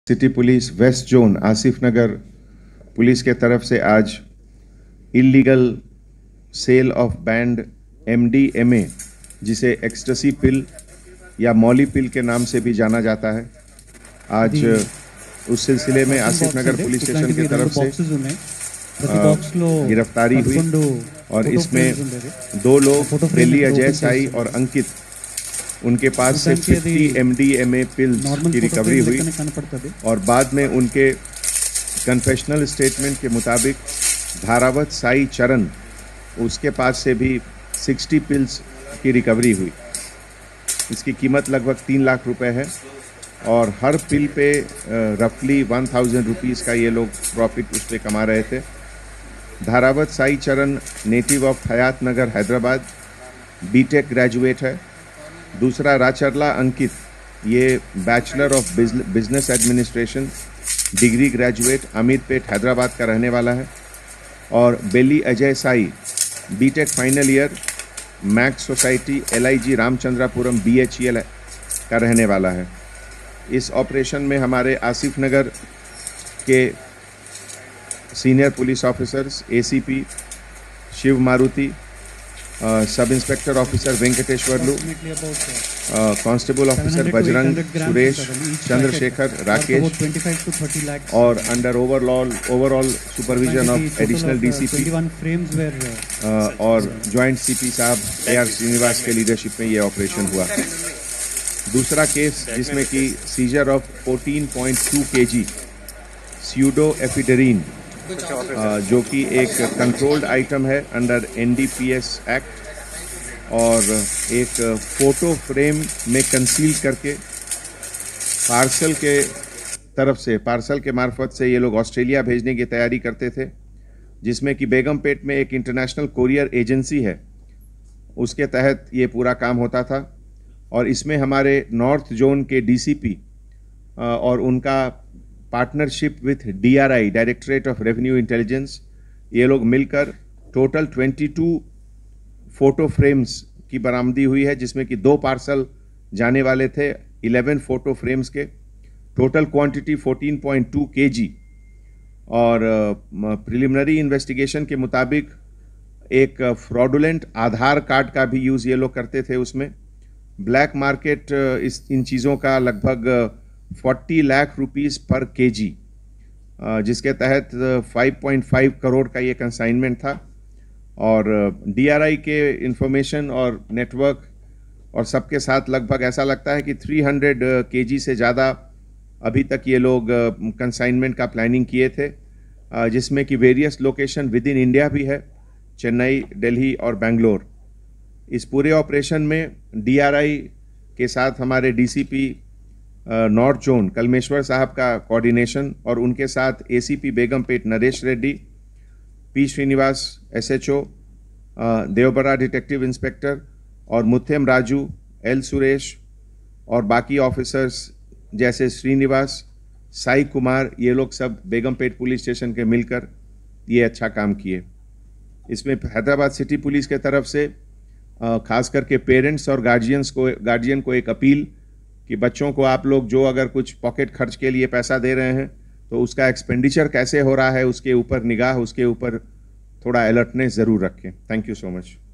City police west zone Asif Nagar police के तरफ से आज illegal sale of banned MDMA जिसे एक्सटेसी पिल या मौली पिल के नाम से भी जाना जाता है, आज उस सिलसिले में आसिफ नगर पुलिस स्टेशन की तरफ से गिरफ्तारी हुई और इसमें 2 लोग दिल्ली अजय साई और अंकित, उनके पास से 50 MDMA पिल्स की रिकवरी हुई और बाद में उनके कन्फेशनल स्टेटमेंट के मुताबिक धारावत साई चरण, उसके पास से भी 60 पिल्स की रिकवरी हुई। इसकी कीमत लगभग 3 लाख रुपए है और हर पिल पे रफली 1000 रुपीज़ का ये लोग प्रॉफिट उस पर कमा रहे थे। Dharavath Sai Charan native of Hayath Nagar Hyderabad, BTech graduate है। दूसरा राचरला अंकित, ये bachelor of business administration degree graduate Ameerpet Hyderabad का रहने वाला है। और Beli Ajay Sai BTech final year Max society LIG Ramachandrapuram BHEL का रहने वाला है। इस ऑपरेशन में हमारे आसिफ नगर के senior police officers ACP Shiv Maruti, sub inspector officer Venkateshwarlu, constable officer Bajrang, Suresh, Chandrashekhar, Rakesh और under overall supervision of additional DCP और जॉइंट CP साहब AR श्रीनिवास के लीडरशिप में ये ऑपरेशन हुआ। दूसरा केस जिसमें कि seizure of 14.2 kg pseudoephedrine, जो कि एक कंट्रोल्ड आइटम है अंडर NDPS एक्ट और एक फोटो फ्रेम में कंसील करके पार्सल के मार्फत से ये लोग ऑस्ट्रेलिया भेजने की तैयारी करते थे, जिसमें कि बेगमपेट में एक इंटरनेशनल कोरियर एजेंसी है, उसके तहत ये पूरा काम होता था। और इसमें हमारे नॉर्थ जोन के DCP और उनका partnership with DRI directorate of revenue intelligence, ये लोग मिलकर टोटल 22 फोटो फ्रेम्स की बरामदी हुई है, जिसमें कि 2 पार्सल जाने वाले थे 11 फोटो फ्रेम्स के, टोटल क्वांटिटी 14.2 kg। और प्रिलिमिनरी इन्वेस्टिगेशन के मुताबिक एक फ्रॉडुलेंट आधार कार्ड का भी यूज़ ये लोग करते थे। उसमें ब्लैक मार्केट इन चीज़ों का लगभग 40 लाख रुपीस पर kg, जिसके तहत 5.5 करोड़ का ये कंसाइनमेंट था। और DRI के इंफॉर्मेशन और नेटवर्क और सबके साथ लगभग ऐसा लगता है कि 300 kg से ज़्यादा अभी तक ये लोग कंसाइनमेंट का प्लानिंग किए थे, जिसमें कि various location within India भी है, चेन्नई, दिल्ली और बेंगलोर। इस पूरे ऑपरेशन में DRI के साथ हमारे DCP नॉर्थ जोन कलमेश्वर साहब का कोऑर्डिनेशन और उनके साथ ACP Begumpet Naresh Reddy, P Srinivas SHO, Devabara detective inspector और मुथेम राजू, L सुरेश और बाकी ऑफिसर्स जैसे श्रीनिवास, साई कुमार, ये लोग सब बेगमपेट पुलिस स्टेशन के मिलकर ये अच्छा काम किए। इसमें हैदराबाद सिटी पुलिस के तरफ से खास करके पेरेंट्स और गार्जियन को एक अपील कि बच्चों को आप लोग जो अगर कुछ पॉकेट खर्च के लिए पैसा दे रहे हैं तो उसका एक्सपेंडिचर कैसे हो रहा है उसके ऊपर निगाह, उसके ऊपर थोड़ा अलर्टनेस ज़रूर रखें। Thank you so much.